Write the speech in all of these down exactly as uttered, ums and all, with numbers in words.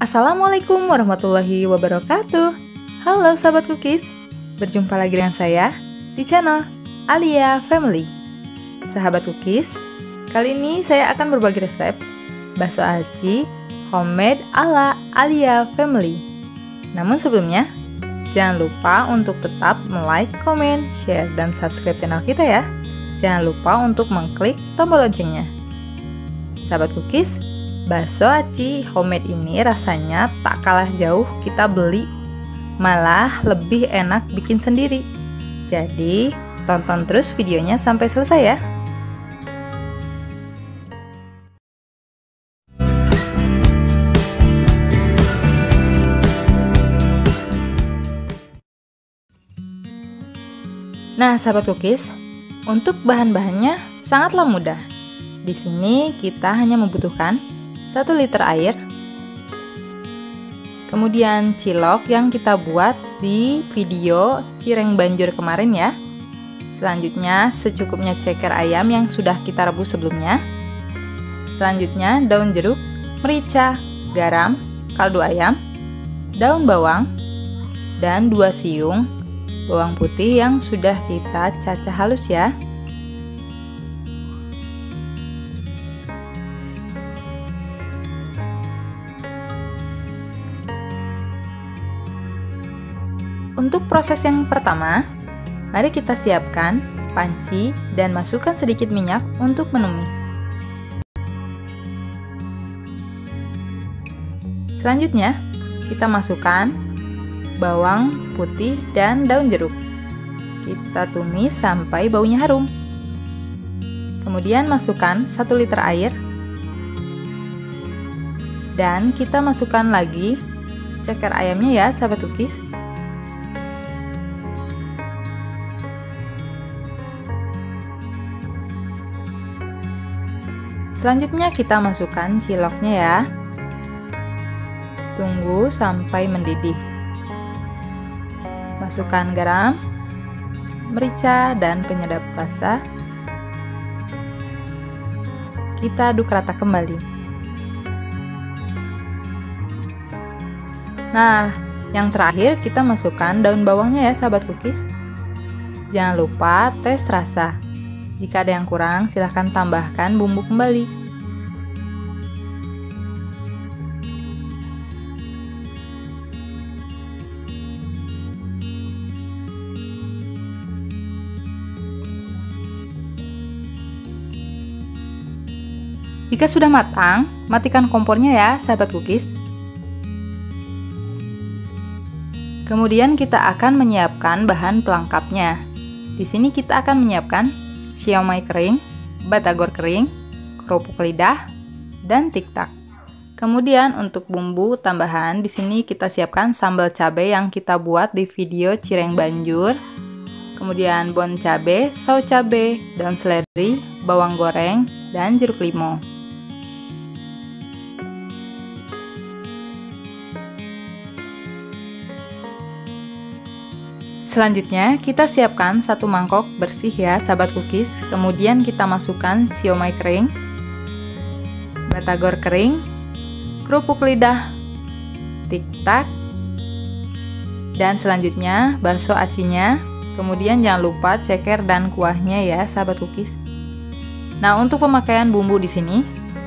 Assalamualaikum warahmatullahi wabarakatuh. Halo sahabat cookies, berjumpa lagi dengan saya di channel Alia Family. Sahabat cookies, kali ini saya akan berbagi resep bakso aci homemade ala Alia Family. Namun sebelumnya, jangan lupa untuk tetap like, comment, share, dan subscribe channel kita ya. Jangan lupa untuk mengklik tombol loncengnya. Sahabat cookies, bakso aci homemade ini rasanya tak kalah jauh kita beli, malah lebih enak bikin sendiri. Jadi tonton terus videonya sampai selesai ya. Nah sahabat cookies, untuk bahan-bahannya sangatlah mudah. Di sini kita hanya membutuhkan satu liter air, kemudian cilok yang kita buat di video cireng banjur kemarin ya. Selanjutnya secukupnya ceker ayam yang sudah kita rebus sebelumnya. Selanjutnya daun jeruk, merica, garam, kaldu ayam, daun bawang, dan dua siung bawang putih yang sudah kita cacah halus ya. Untuk proses yang pertama, mari kita siapkan panci dan masukkan sedikit minyak untuk menumis. Selanjutnya, kita masukkan bawang putih dan daun jeruk. Kita tumis sampai baunya harum. Kemudian masukkan satu liter air. Dan kita masukkan lagi ceker ayamnya ya sahabat cookies. Selanjutnya kita masukkan ciloknya ya. Tunggu sampai mendidih. Masukkan garam, merica, dan penyedap rasa. Kita aduk rata kembali. Nah, yang terakhir kita masukkan daun bawangnya ya sahabat cookies. Jangan lupa tes rasa. Jika ada yang kurang, silahkan tambahkan bumbu kembali. Jika sudah matang, matikan kompornya ya sahabat cookies. Kemudian kita akan menyiapkan bahan pelengkapnya. Di sini kita akan menyiapkan siomay kering, batagor kering, kerupuk lidah, dan tiktak. Kemudian untuk bumbu tambahan di sini kita siapkan sambal cabai yang kita buat di video cireng banjur. Kemudian bon cabai, saus cabai, daun seledri, bawang goreng, dan jeruk limau. Selanjutnya kita siapkan satu mangkok bersih ya sahabat cookies. Kemudian kita masukkan siomay kering, batagor kering, kerupuk lidah, tiktak, dan selanjutnya bakso acinya. Kemudian jangan lupa ceker dan kuahnya ya sahabat cookies. Nah untuk pemakaian bumbu di sini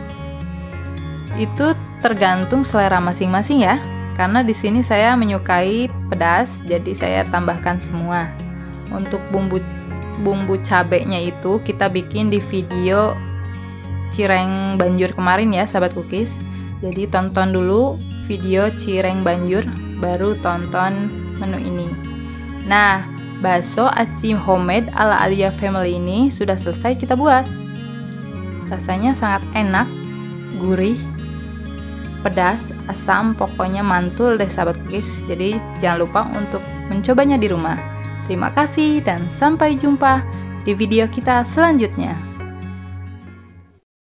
itu tergantung selera masing-masing ya. Karena di sini saya menyukai pedas, jadi saya tambahkan semua. Untuk bumbu bumbu cabenya itu kita bikin di video cireng banjur kemarin ya sahabat cookies. Jadi tonton dulu video cireng banjur, baru tonton menu ini. Nah, bakso aci homemade ala Alia Family ini sudah selesai kita buat. Rasanya sangat enak, gurih, pedas, asam, pokoknya mantul deh sahabat cookies. Jadi jangan lupa untuk mencobanya di rumah. Terima kasih dan sampai jumpa di video kita selanjutnya.